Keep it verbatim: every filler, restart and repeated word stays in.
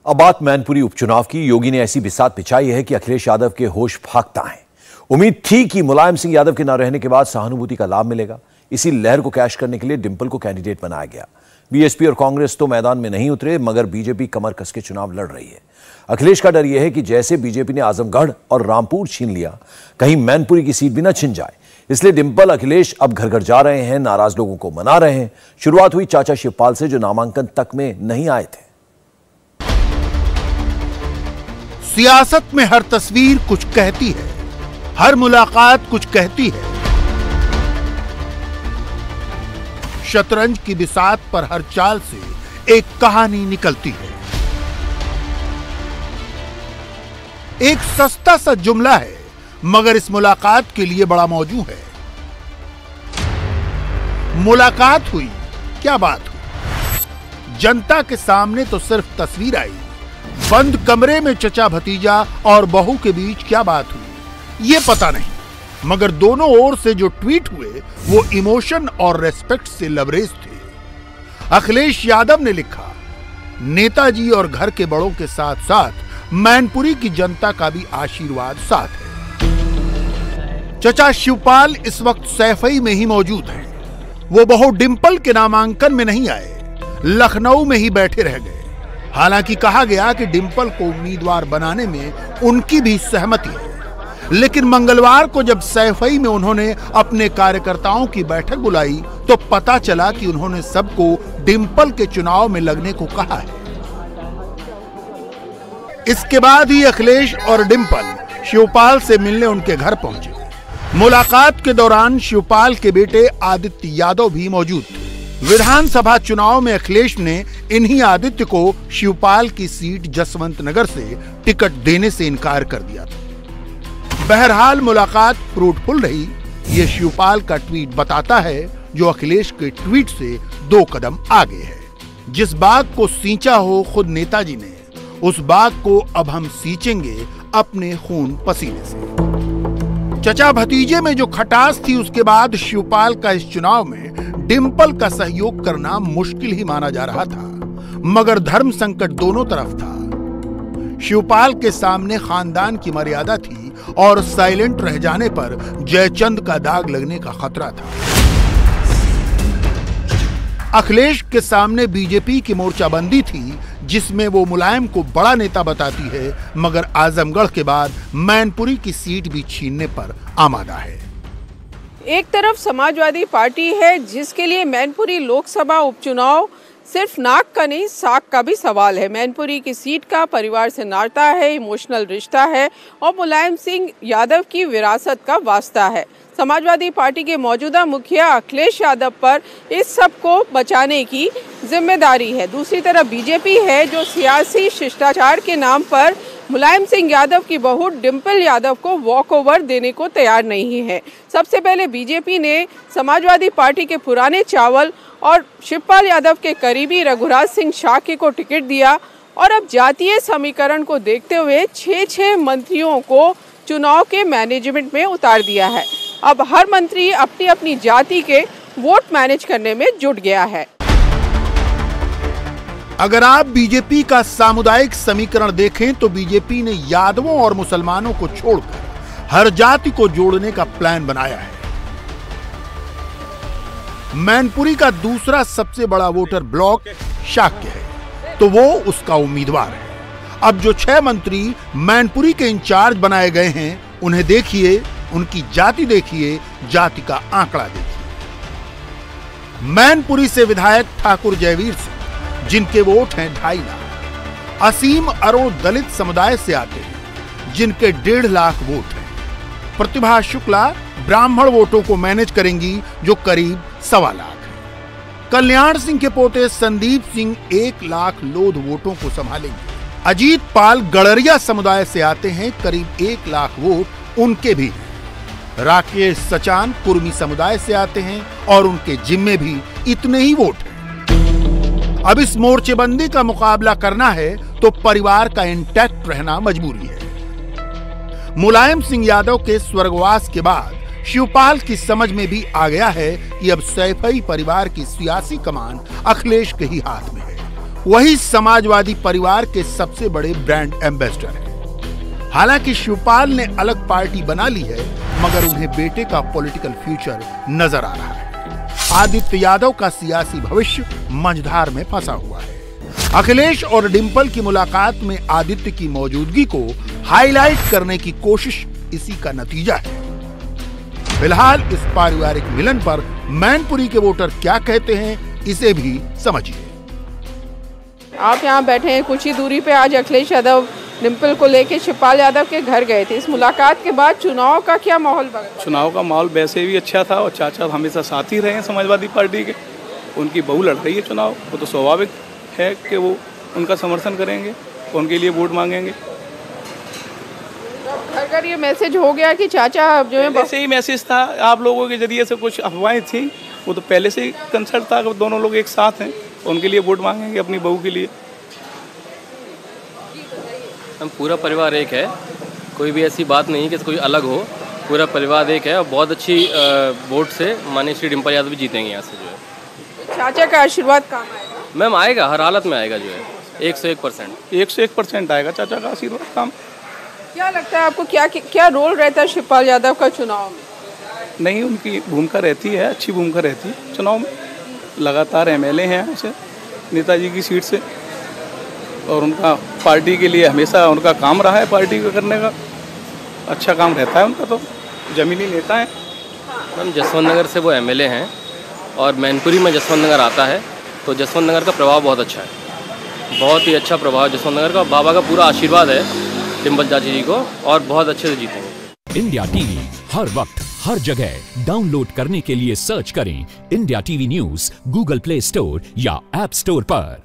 अब बात मैनपुरी उपचुनाव की। योगी ने ऐसी बिसात बिछाई है कि अखिलेश यादव के होश फाख्ता हैं। उम्मीद थी कि मुलायम सिंह यादव के न रहने के बाद सहानुभूति का लाभ मिलेगा। इसी लहर को कैश करने के लिए डिंपल को कैंडिडेट बनाया गया। बीएसपी और कांग्रेस तो मैदान में नहीं उतरे, मगर बीजेपी कमर कस के चुनाव लड़ रही है। अखिलेश का डर यह है कि जैसे बीजेपी ने आजमगढ़ और रामपुर छीन लिया, कहीं मैनपुरी की सीट भी न छिन जाए। इसलिए डिंपल अखिलेश अब घर घर जा रहे हैं, नाराज लोगों को मना रहे हैं। शुरुआत हुई चाचा शिवपाल से, जो नामांकन तक में नहीं आए थे। सियासत में हर तस्वीर कुछ कहती है, हर मुलाकात कुछ कहती है। शतरंज की बिसात पर हर चाल से एक कहानी निकलती है। एक सस्ता सा जुमला है, मगर इस मुलाकात के लिए बड़ा मौजू है। मुलाकात हुई, क्या बात हुई? जनता के सामने तो सिर्फ तस्वीर आई, बंद कमरे में चचा भतीजा और बहू के बीच क्या बात हुई ये पता नहीं, मगर दोनों ओर से जो ट्वीट हुए वो इमोशन और रेस्पेक्ट से लबरेज थे। अखिलेश यादव ने लिखा, नेताजी और घर के बड़ों के साथ साथ मैनपुरी की जनता का भी आशीर्वाद साथ है। चचा शिवपाल इस वक्त सैफई में ही मौजूद हैं। वो बहू डिंपल के नामांकन में नहीं आए, लखनऊ में ही बैठे रह गए। हालांकि कहा गया कि डिंपल को उम्मीदवार बनाने में उनकी भी सहमति है, लेकिन मंगलवार को जब सैफई में उन्होंने अपने कार्यकर्ताओं की बैठक बुलाई तो पता चला कि उन्होंने सबको डिंपल के चुनाव में लगने को कहा है। इसके बाद ही अखिलेश और डिंपल शिवपाल से मिलने उनके घर पहुंचे। मुलाकात के दौरान शिवपाल के बेटे आदित्य यादव भी मौजूद थे। विधानसभा चुनाव में अखिलेश ने इन्हीं आदित्य को शिवपाल की सीट जसवंत नगर से टिकट देने से इनकार कर दिया था। बहरहाल मुलाकात फ्रूटफुल रही, ये शिवपाल का ट्वीट बताता है, जो अखिलेश के ट्वीट से दो कदम आगे है। जिस बाग को सींचा हो खुद नेताजी ने, उस बाग को अब हम सींचेंगे अपने खून पसीने से। चचा भतीजे में जो खटास थी, उसके बाद शिवपाल का इस चुनाव में डिंपल का सहयोग करना मुश्किल ही माना जा रहा था, मगर धर्म संकट दोनों तरफ था। शिवपाल के सामने खानदान की मर्यादा थी और साइलेंट रह जाने पर जयचंद का दाग लगने का खतरा था। अखिलेश के सामने बीजेपी की मोर्चाबंदी थी, जिसमें वो मुलायम को बड़ा नेता बताती है, मगर आजमगढ़ के बाद मैनपुरी की सीट भी छीनने पर आमादा है। एक तरफ समाजवादी पार्टी है, जिसके लिए मैनपुरी लोकसभा उपचुनाव सिर्फ नाक का नहीं, साख का भी सवाल है। मैनपुरी की सीट का परिवार से नाता है, इमोशनल रिश्ता है और मुलायम सिंह यादव की विरासत का वास्ता है। समाजवादी पार्टी के मौजूदा मुखिया अखिलेश यादव पर इस सब को बचाने की जिम्मेदारी है। दूसरी तरफ बीजेपी है, जो सियासी शिष्टाचार के नाम पर मुलायम सिंह यादव की बहू डिंपल यादव को वॉक ओवर देने को तैयार नहीं है। सबसे पहले बीजेपी ने समाजवादी पार्टी के पुराने चावल और शिवपाल यादव के करीबी रघुराज सिंह शाक्य को टिकट दिया, और अब जातीय समीकरण को देखते हुए छह छह मंत्रियों को चुनाव के मैनेजमेंट में उतार दिया है। अब हर मंत्री अपनी अपनी जाति के वोट मैनेज करने में जुट गया है। अगर आप बीजेपी का सामुदायिक समीकरण देखें तो बीजेपी ने यादवों और मुसलमानों को छोड़कर हर जाति को जोड़ने का प्लान बनाया है। मैनपुरी का दूसरा सबसे बड़ा वोटर ब्लॉक शाक्य है, तो वो उसका उम्मीदवार है। अब जो छह मंत्री मैनपुरी के इंचार्ज बनाए गए हैं, उन्हें देखिए, उनकी जाति देखिए, जाति का आंकड़ा देखिए। मैनपुरी से विधायक ठाकुर जयवीर सिंह, जिनके वोट हैं ढाई लाख। असीम अरुण दलित समुदाय से आते हैं, जिनके डेढ़ लाख वोट हैं। प्रतिभा शुक्ला ब्राह्मण वोटों को मैनेज करेंगी, जो करीब सवा लाख है। कल्याण सिंह के पोते संदीप सिंह एक लाख लोध वोटों को संभालेंगे। अजीत पाल गड़रिया समुदाय से आते हैं, करीब एक लाख वोट उनके भी हैं। राकेश सचान कुर्मी समुदाय से आते हैं और उनके जिम्मे भी इतने ही वोट हैं। अब इस मोर्चेबंदी का मुकाबला करना है तो परिवार का इंटैक्ट रहना मजबूरी है। मुलायम सिंह यादव के स्वर्गवास के बाद शिवपाल की समझ में भी आ गया है कि अब सैफई परिवार की सियासी कमान अखिलेश के ही हाथ में है। वही समाजवादी परिवार के सबसे बड़े ब्रांड एम्बेसडर हैं। हालांकि शिवपाल ने अलग पार्टी बना ली है, मगर उन्हें बेटे का पॉलिटिकल फ्यूचर नजर आ रहा है। आदित्य यादव का सियासी भविष्य मंझधार में फंसा हुआ है। अखिलेश और डिंपल की मुलाकात में आदित्य की मौजूदगी को हाईलाइट करने की कोशिश इसी का नतीजा है। फिलहाल इस पारिवारिक मिलन पर मैनपुरी के वोटर क्या कहते हैं, इसे भी समझिए। आप यहाँ बैठे हैं, कुछ ही दूरी पे आज अखिलेश यादव डिंपल को लेके शिवपाल यादव के घर गए थे। इस मुलाकात के बाद चुनाव का क्या माहौल बना? चुनाव का माहौल वैसे भी अच्छा था और चाचा हमेशा साथ ही रहे हैं समाजवादी पार्टी के। उनकी बहू लड़ रही है चुनाव, वो तो स्वाभाविक है कि वो उनका समर्थन करेंगे, उनके लिए वोट मांगेंगे। घर घर ये मैसेज हो गया कि चाचा जो है पहले से ही मैसेज था, आप लोगों के जरिए से कुछ अफवाहें थी, वो तो पहले से ही कंसर्ट था कि दोनों लोग एक साथ हैं, उनके लिए वोट मांगेंगे अपनी बहू के लिए। हम पूरा परिवार एक है, कोई भी ऐसी बात नहीं कि कोई अलग हो, पूरा परिवार एक है और बहुत अच्छी वोट से माननीय श्री डिंपल यादव भी जीतेंगे यहाँ से जो है। चाचा का आशीर्वाद काम आएगा? मैम आएगा, हर हालत में आएगा जो है, एक सौ एक परसेंट एक सौ एक परसेंट आएगा चाचा का आशीर्वाद काम। क्या लगता है आपको, क्या क्या रोल रहता है शिवपाल यादव का चुनाव में? नहीं, उनकी भूमिका रहती है, अच्छी भूमिका रहती है चुनाव में। लगातार एमएलए हैं उसे नेताजी की सीट से, और उनका पार्टी के लिए हमेशा उनका काम रहा है, पार्टी को करने का अच्छा काम रहता है उनका, तो जमीनी नेता है। मैम जसवंत नगर से वो एमएलए हैं और मैनपुरी में जसवंत नगर आता है, तो जसवंत नगर का प्रभाव बहुत अच्छा है, बहुत ही अच्छा प्रभाव जसवंत नगर का। बाबा का पूरा आशीर्वाद है डिंपल चाची जी को और बहुत अच्छे से जीतेंगे। इंडिया टीवी हर वक्त हर जगह डाउनलोड करने के लिए सर्च करें India TV news Google Play Store या ऐप स्टोर पर।